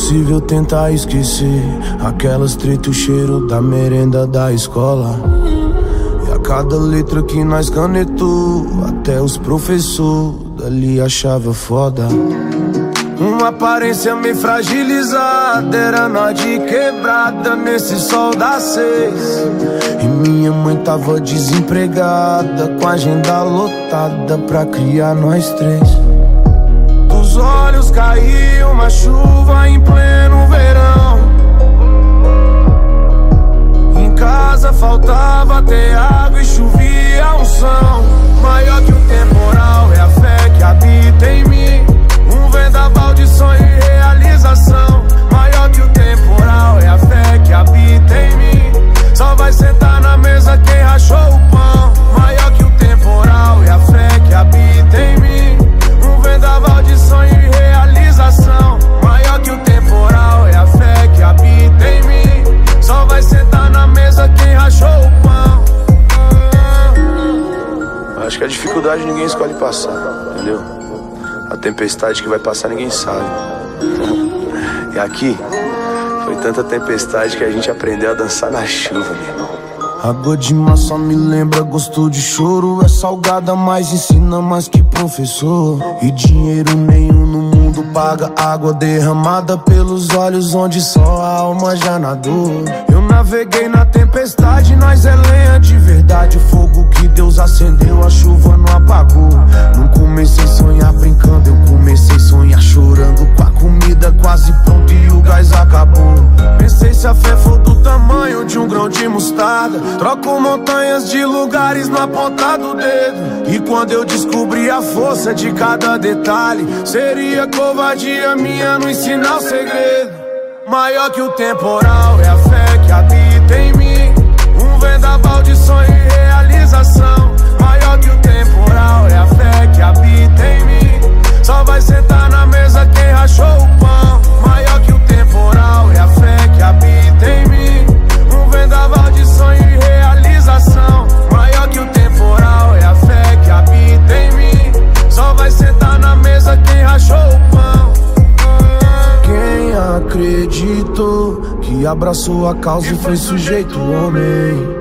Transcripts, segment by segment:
impossível tentar esquecer aquelas treta e o cheiro da merenda da escola. E a cada letra que nós canetou, até os professores dali achava foda. Uma aparência meio fragilizada, era nós de quebrada nesse sol das 6. E minha mãe tava desempregada, com a agenda lotada pra criar nós 3. Dos olhos caiu uma chuva em pleno verão. Em casa faltava ter água e chovia unção. Maior que o temporal é a fé que habita em mim. Um vendaval de sonho e realização. Maior que o temporal é a fé que habita em mim. Só vai sentar na mesa quem rachou o pão. Maior que o temporal é a fé que habita em mim. Um vendaval de sonho e realização. Maior que o temporal é a fé que habita em mim. Só vai sentar na mesa quem rachou o pão. Acho que a dificuldade ninguém escolhe passar, entendeu? A tempestade que vai passar ninguém sabe. E aqui foi tanta tempestade que a gente aprendeu a dançar na chuva, meu irmão. Água de mar só me lembra gosto de choro. É salgada, mas ensina mais que professor. E dinheiro nenhum no mundo paga água derramada pelos olhos onde só a alma já nadou. Eu naveguei na tempestade, nós é lenha de verdade. O fogo que Deus acendeu, a chuva não apagou. Não comecei a sonhar brincando, eu comecei a sonhar chorando. Com a comida quase pronta e o gás acabou. Pensei se a fé for do tamanho de um grão de mostarda, troco montanhas de lugares na ponta do dedo. E quando eu descobri a força de cada detalhe, seria covardia minha não ensinar o segredo. Maior que o temporal é a fé que habita em mim. Um vendaval de sonho e realização. Maior que o temporal é a fé que habita em mim. Só vai sentar na mesa quem rachou o pão. Maior que o temporal é a fé que habita em mim. Um vendaval de sonho e realização. Maior que o temporal é a fé que habita em mim. Só vai sentar na mesa quem rachou o pão. Quem acreditou que abraçou a causa e foi sujeito homem,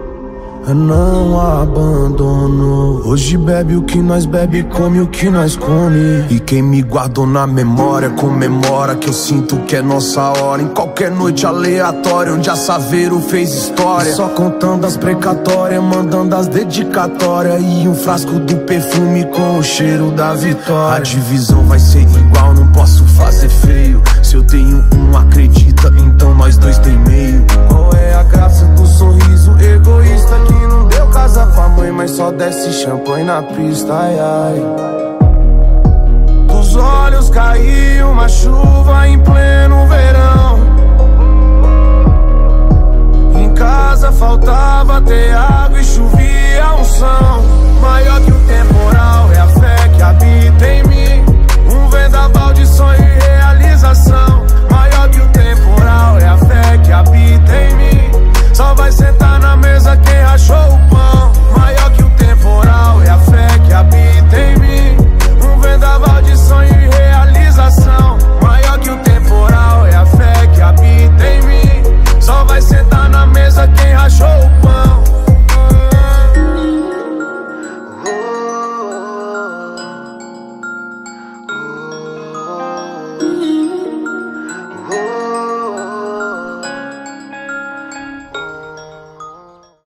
não abandonou. Hoje bebe o que nós bebe, come o que nós come. E quem me guardou na memória comemora que eu sinto que é nossa hora. Em qualquer noite aleatória onde a Saveiro fez história. E só contando as precatórias, mandando as dedicatórias. E um frasco do perfume com o cheiro da vitória. A divisão vai ser igual, não posso fazer feio. Se eu tenho um, acredita, então nós dois tem meio. Qual é a graça do sorriso egoísta que não deu casa com a mãe, mas só desce champanhe na pista, ai, ai. Dos olhos caiu uma chuva em pleno verão.